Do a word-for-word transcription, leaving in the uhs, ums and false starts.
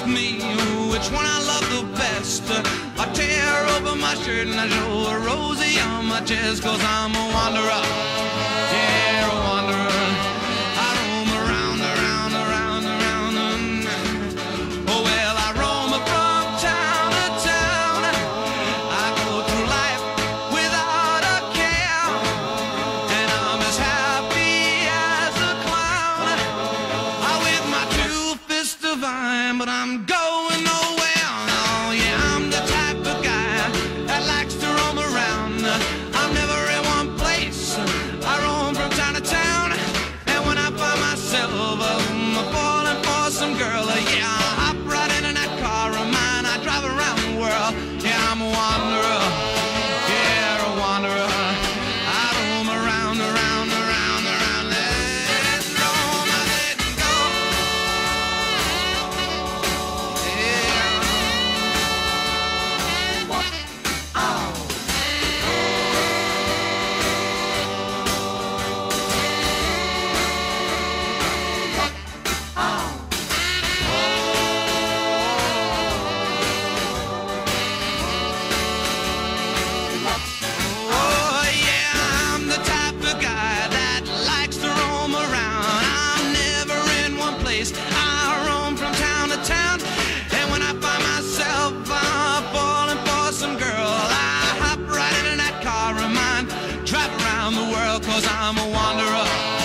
ask me which one I love the best, I tear open my shirt and I show a rosy on my chest, 'cause I'm a wanderer, yeah, a wanderer. I roam around, around, around, around, and, oh well, I roam from town to town. I go through life without a care, and I'm as happy as a clown. I with my two fists divine, but I'm going nowhere. Oh yeah, I'm the type of guy that likes to roam around. I'm never in one place, I roam from town to town. And when I find myself um, falling for some girl, uh, yeah, I hop right into that car of mine. I drive around the world, yeah, I'm a wanderer, yeah, a wanderer. I roam around, around, around, around, let it roam, let it go. Oh yeah, I'm the type of guy that likes to roam around. I'm never in one place, I roam from town to town. And when I find myself uh, falling for some girl, I hop right into that car of mine, drive around the world, 'cause I'm a wanderer.